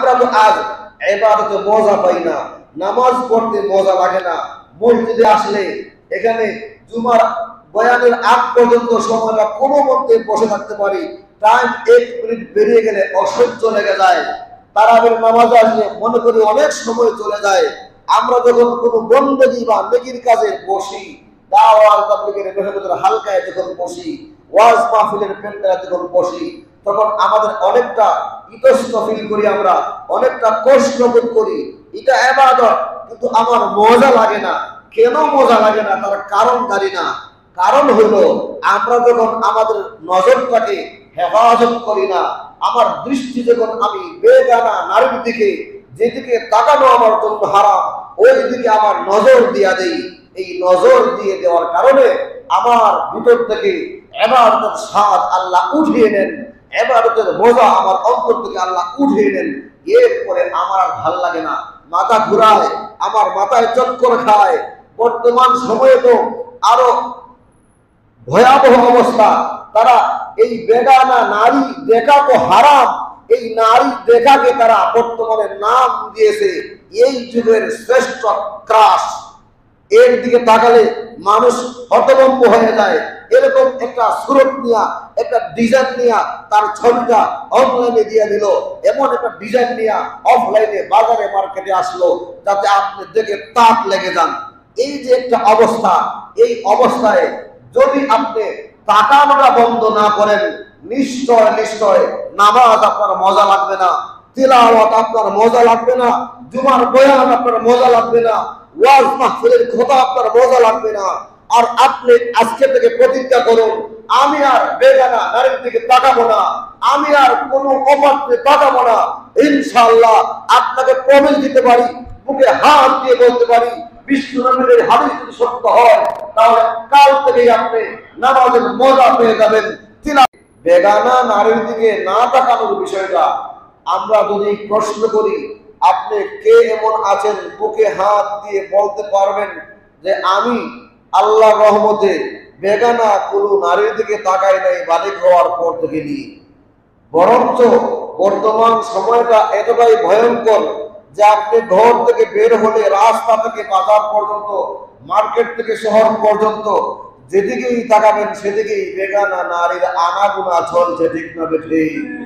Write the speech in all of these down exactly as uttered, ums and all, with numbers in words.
আমরা তো আজ ইবাদতে মজা পাই না, নামাজ পড়তে মজা লাগে না। মসজিদে আসলে এখানে জুমার বয়ানের আগ পর্যন্ত সময়টা কোনো মধ্যে বসে থাকতে পারি, টাইম এক মিনিট বেরিয়ে গেলে অসহ্য লেগে যায়। তারাবির নামাজে আসলে মনে করি অনেক সময় চলে যায়। আমরা যখন কোনো বন্দেগী বা নেকির কাজে বসি, দাওয়াত তাবলীগের মেহনতের হালকায় যখন বসি, ওয়াজ মাহফিলের প্যান্ডেলে যখন বসি, তখন আমাদের অনেকটা ইতস্ত ফিল করি, আমরা অনেকটা কষ্ট বোধ করি। এটা ইবাদত, কিন্তু আমার মজা লাগে না। কেন মজা লাগে না তার কারণ জানি না। কারণ হলো আমরা যখন আমাদের নজরটাকে হেফাজত করি না, আমার দৃষ্টি যখন আমি বেগানা নারীর দিকে, যেদিকে তাকানো আমার জন্য হারাম, ওই দিকে আমার নজর দিয়া দেই। এই নজর দিয়ে দেওয়ার কারণে আমার ভিতর থেকে ইবাদতের স্বাদ আল্লাহ উঠিয়ে নেন, ইবাদতের মজা আমার অন্তর থেকে আল্লাহ উঠিয়ে নেন। এরপরে আমার আর ভাল লাগে না, মাথা ঘুরায়, আমার মাথায় চক্কর খায়। বর্তমান সময়ে তো আরো ভয়াবহ অবস্থা। তারা এই বেগানা নারী দেখা তো হারাম, এই নারী দেখাকে তারা বর্তমানে নাম দিয়েছে এই যুগের শ্রেষ্ঠ ক্রাশ। এর দিকে তাকালে মানুষ হতভম্ব হয়ে যায়। এরকম একটা সুরত নিয়া, একটা ডিজাইন নিয়া তার ছবিটা অনলাইনে দিয়ে দিল, এমন একটা ডিজাইন নিয়া অফলাইনে বাজারে মার্কেটে আসলো যাতে আপনি দেখে তাক লেগে যান। এই যে একটা অবস্থা, এই অবস্থায় যদি আপনি তাকানোটা বন্ধ না করেন, নিশ্চয় নিশ্চয় নামাজ আপনার মজা লাগবে না, তিলাওয়াত আপনার মজা লাগবে না, জুমার বয়ান আপনার মজা লাগবে না, ওয়াজ মাহফিলের কথা আপনার মজা লাগবে না। আর আপনি আজকে থেকে প্রতিজ্ঞা করুন, আমি আর বেগানা নারীর দিকে তাকাবো না, আমি আর কোনো অপাত্রে তাকাবো না। ইনশাআল্লাহ আপনাকে প্রমিস দিতে পারি, বুকে হাত দিয়ে বলতে পারি, বিষ্ণু নবীর হাদিস যদি সত্য হয়, তাহলে কাল থেকেই আপনি নামাজের মজা পেয়ে যাবেন। বেগানা নারীর দিকে না তাকানোর বিষয়টা আমরা যদি প্রশ্ন করি, আপনি কে এমন আছেন বুকে হাত দিয়ে বলতে পারবেন যে আমি আল্লাহর রহমতে বেগানা কোনো নারীর দিকে তাকাই নাই বালিক হওয়ার পর থেকে নিয়ে? বরঞ্চ বর্তমান সময়টা এতটাই ভয়ঙ্কর যে আপনি ঘর থেকে বের হলে রাস্তা থেকে বাজার পর্যন্ত, মার্কেট থেকে শহর পর্যন্ত যেদিকেই তাকাবেন সেদিকেই বেগানা নারীর আনাগোনা চলছে, ঠিক না বেঠে?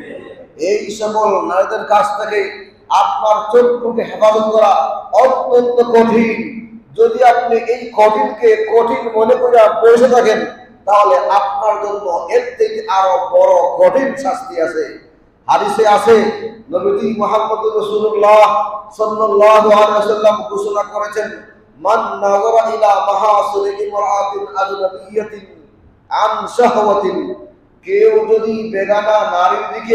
এই সকল নারীদের কাছ থেকে আপনার চোখকে হেফাজত করা অত্যন্ত কঠিন। যদি আপনি এই কঠিনকে কঠিন মনে করে বসে থাকেন, তাহলে আপনার জন্য এর থেকে আরো বড় কঠিন শাস্তি আছে। হাদিসে আছে, নবী মুহাম্মদ রাসূলুল্লাহ সাল্লাল্লাহু আলাইহি ওয়াসাল্লাম ঘোষণা করেছেন, মান নাযারা ইলা মাহাসিনি ইমরাআতিন আজনাবিয়্যাতিন আন শাহওয়াতিন, কেউ যদি বেগানা নারীর দিকে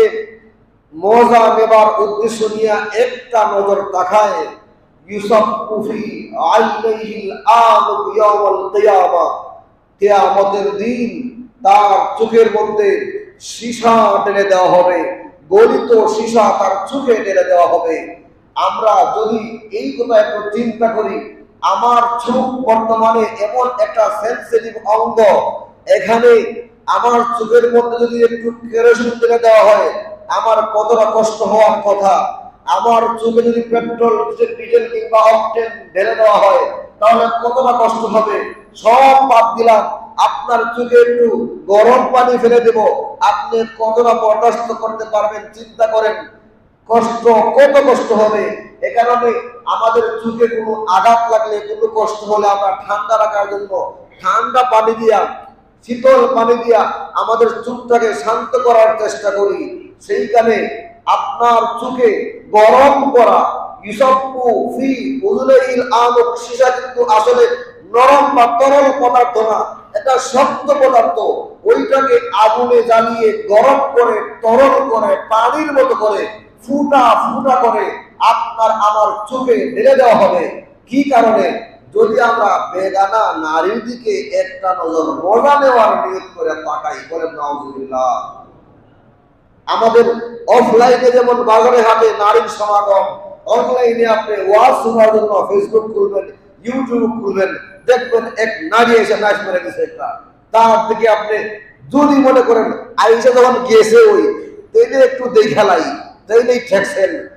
মজা নেবার উদ্দেশ্য নিয়ে একটা নজর তাকায়, ইউসাফু ফি আইনাইহিল আলুক ইয়াউমাল কিয়ামা, কিয়ামতের দিন তার চোখের মধ্যে সীসা টেনে দেওয়া হবে, গলিত সীসা তার চোখে টেনে দেওয়া হবে। আমরা যদি এই কথা একটু চিন্তা করি, আমার চোখ বর্তমানে এমন একটা সেনসিটিভ অঙ্গ, এখানে আমার চোখের মধ্যে যদি একটু কেরোসিন টেনে দেওয়া হয়, আমার কতটা কষ্ট হওয়ার কথা। আমার চোখে যদি পেট্রোল, ডিজেল কিংবা অকটেন ঢেলে দেওয়া হয়, তাহলে কতটা কষ্ট হবে। সব বাদ দিলাম, আপনার চোখে একটু গরম পানি ফেলে দেব, আপনি কতটা বরদাস্ত করতে পারবেন চিন্তা করেন। কষ্ট, কত কষ্ট হবে। এ কারণে আমাদের চোখে কোনো আঘাত লাগলে, কোনো কষ্ট হলে আমরা ঠান্ডা রাখার জন্য ঠান্ডা পানি দিয়া, শীতল পানি দিয়া আমাদের চোখটাকে শান্ত করার চেষ্টা করি। সেইখানে আপনার চোখে গরম করা ইউসাফু ফি উযুলাইল আলুক, সীসা কিন্তু আসলে নরম বা তরল পদার্থ না, এটা শক্ত পদার্থ। ওইটাকে আগুনে জ্বালিয়ে গরম করে, তরল করে, পানির মতো করে, ফুটা ফুটা করে আপনার আমার চোখে ঢেলে দেওয়া হবে। কি কারণে? যদি আমরা বেগানা নারীর দিকে একটা নজর মজা নেওয়ার নিয়ত করে তাকাই, বলেন নাউজুবিল্লাহ। আমাদের অফলাইনে যেমন বাজারে হাটে নারীর সমাগম, অনলাইনে আপনি ওয়াজ শোনার জন্য ফেসবুক খুলবেন, ইউটিউব খুলবেন, দেখবেন এক নারী এসে নাচ মেরে দিচ্ছে একটা, তার দিকে আপনি যদি মনে করেন আইসা যখন গিয়েছে ওই তাইলে একটু দেখালাই, তাইলেই ঠেকছেন,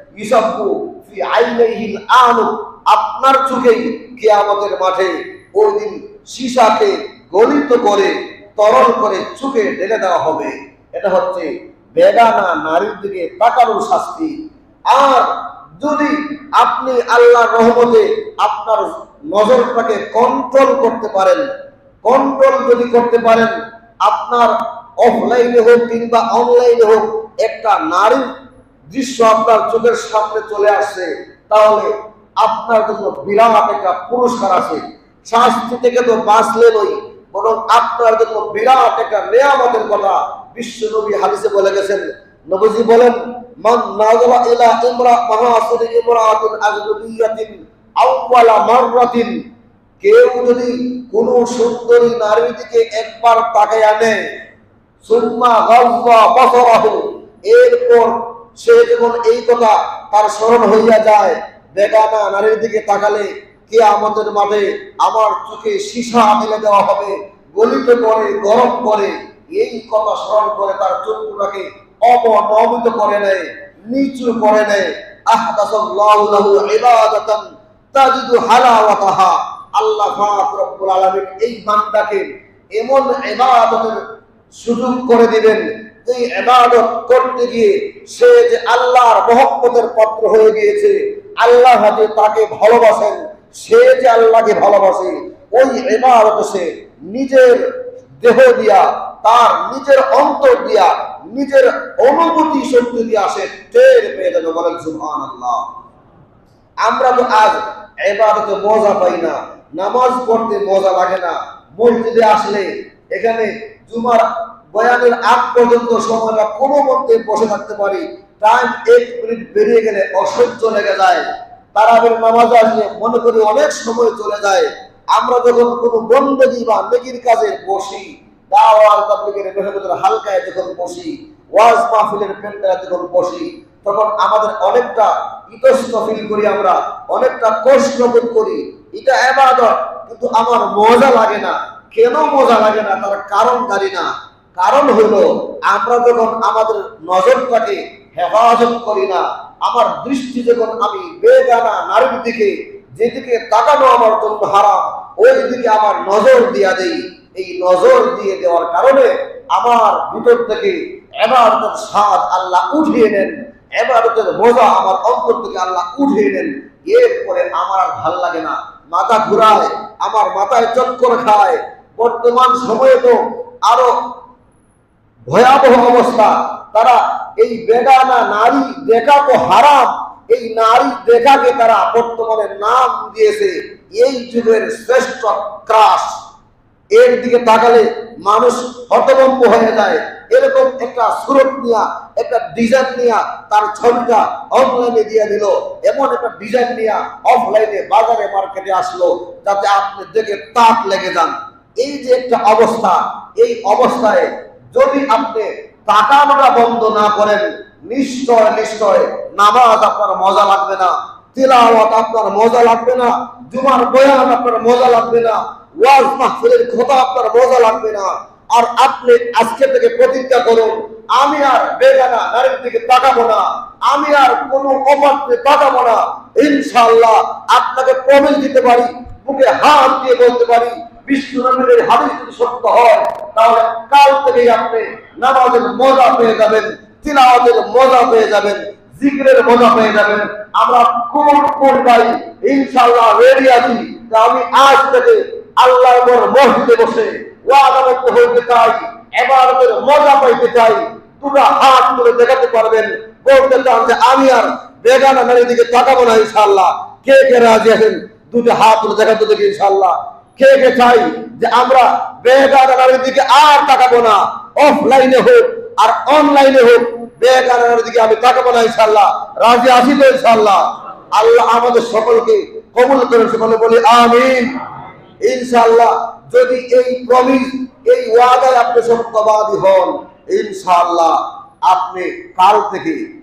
ইসাব্বু ফি আইনাইহিল আনু, আপনার চোখেই কিয়ামতের মাঠে ওই দিন সীসাকে গলিত করে তরল করে চোখে ঢেলে দেওয়া হবে। এটা হচ্ছে বেগানা নারীর দিকে তাকানোর শাস্তি। আর যদি আপনি আল্লাহর রহমতে আপনার নজরটাকে কন্ট্রোল করতে পারেন, কন্ট্রোল যদি করতে পারেন, আপনার অফলাইনে হোক কিংবা অনলাইনে হোক একটা নারীর দৃশ্য আপনার চোখের সামনে চলে আসছে, তাহলে আপনার জন্য বিরাট একটা পুরস্কার আছে। শাস্তি থেকে তো বাঁচলেনই, বরং আপনার জন্য বিরাট একটা নিয়ামতের কথা বিশ্ব নবী হাদিসে বলে গেছেন। নবীজি বলেন, মান নাযরা ইলা ইমরা মাহাসিন ইমরাতিন আজনবিয়াতিন আউওয়ালা মাররাতিন, কেউ যদি কোন সুন্দরী নারীর দিকে একবার তাকায় আনে, সুম্মা গাযযা বাসারাহু, এরপর সে যখন এই কথা তার স্মরণ হইয়া যায়, বেগানা নারীর দিকে তাকালে কিয়ামতের মাঠে আমার চোখে সীসা মেলে দেওয়া হবে, গলিত করে গরম করে, এই কথা স্মরণ করে তার চক্ষুটাকে অবনমিত করে নেয়, নিচু করে নেয়। আহদাসাল্লাহু লাহু ইবাদাতান তাজিদু হালাওয়াতাহা, আল্লাহ পাক রব্বুল আলামিন এই বান্দাকে এমন ইবাদতের সুযোগ করে দিবেন, এই ইবাদত করতে গিয়ে সে যে আল্লাহর মহব্বতের পাত্র হয়ে গিয়েছে, আল্লাহ যে তাকে ভালোবাসেন, সে যে আল্লাহকে ভালোবাসে, ওই ইবাদতে সে নিজের দেহ দিয়া, তার নিজের অন্তর দিয়া, নিজের অনুভূতি শক্তি দিয়া সে টের পেয়ে যাবে। বলেন সুবহানাল্লাহ। আমরা তো আজ ইবাদতে মজা পাই না, নামাজ পড়তে মজা লাগে না। মসজিদে আসলে এখানে জুমার বয়ানের আগ পর্যন্ত সময়টা কোনো মধ্যে বসে থাকতে পারি, টাইম এক মিনিট বেরিয়ে গেলে অসহ্য লেগে যায়। তারাবির নামাজ আসলে মনে করি অনেক সময় চলে যায়। আমরা যখন কোনো বন্দেগী বা নেকির কাজে বসি, দাওয়াত তাবলীগের মেহনতের হালকায় যখন বসি, ওয়াজ মাহফিলের প্যান্ডেলে যখন বসি, তখন আমাদের অনেকটা ইতস্ত ফিল করি, আমরা অনেকটা কষ্ট বোধ করি। এটা ইবাদত, কিন্তু আমার মজা লাগে না। কেন মজা লাগে না তার কারণ জানি না। কারণ হলো আমরা যখন আমাদের নজরটাকে হেফাজত করি না, আমার দৃষ্টি যখন আমি বেগানা নারীর দিকে, যেদিকে তাকানো আমার জন্য হারাম, ওই দিকে আমার নজর দিয়া দেই। এই নজর দিয়ে দেওয়ার কারণে আমার ভিতর থেকে ইবাদতের স্বাদ আল্লাহ উঠিয়ে নেন, ইবাদতের মজা আমার অন্তর থেকে আল্লাহ উঠিয়ে নেন। এরপরে আমার আর ভাল লাগে না, মাথা ঘুরায়, আমার মাথায় চক্কর খায়। বর্তমান সময়ে তো আরো ভয়াবহ অবস্থা। তারা এই বেগানা নারী দেখা তো হারাম, এই নারী দেখাকে তারা বর্তমানে নাম দিয়েছে এই যুগের শ্রেষ্ঠ ক্রাশ। এর দিকে তাকালে মানুষ হতভম্ব হয়ে যায়। এরকম একটা সুরত নিয়া, একটা ডিজাইন নিয়া তার ছবিটা অনলাইনে দিয়ে দিল, এমন একটা ডিজাইন নিয়া অফলাইনে বাজারে মার্কেটে আসলো, যাতে আপনি দেখে তাক লেগে যান। এই যে একটা অবস্থা, এই অবস্থায় যদি আপনি তাকানোটা বন্ধ না করেন, নিশ্চয় নিশ্চয় নামাজ আপনার মজা লাগবে না, তিলাওয়াত আপনার মজা লাগবে না, জুমার বয়ান আপনার মজা লাগবে না, ওয়াজ মাহফিলের কথা আপনার মজা লাগবে না। আর আপনি আজকে থেকে প্রতিজ্ঞা করুন, আমি আর বেগানা নারীর দিকে তাকাবো না, আমি আর কোনো অপাত্রে তাকাবো না। ইনশাআল্লাহ আপনাকে প্রমিস দিতে পারি, বুকে হাত দিয়ে বলতে পারি, বিশ্ব নবীর হাদিস যদি সত্য হয়, তাহলে কাল থেকেই আপনি নামাজের মজা পেয়ে যাবেন, তিলাওয়াতের মজা পেয়ে যাবেন, জিকিরের মজা পেয়ে যাবেন। আমরা কোন কোন ভাই ইনশাআল্লাহ রেডি আছি, আমি আজ থেকে আল্লাহর উপর মসজিদে বসে ওয়াদাবদ্ধ হইতে চাই, ইবাদতের মজা পাইতে চাই। দুটো হাত তুলে দেখাতে পারবেন, বলতে চান যে আমি আর বেগানা নারীর দিকে তাকাবো না ইনশাআল্লাহ। কে কে রাজি আছেন দুটো হাত তুলে দেখাতে দেখি ইনশাআল্লাহ। কে কে চাই যে আমরা বেগানা নারীর দিকে আর তাকাবো না, অফলাইনে হোক আর অনলাইনে হোক বেগানা নারীর দিকে আমি তাকাবো না ইনশাআল্লাহ। রাজি আছি তো ইনশাআল্লাহ? আল্লাহ আমাদের সকলকে কবুল করে, সকলে বলি আমিন। ইনশাআল্লাহ যদি এই প্রমিস, এই ওয়াদায় আপনি সত্যবাদী হন, ইনশাআল্লাহ আপনি কাল থেকে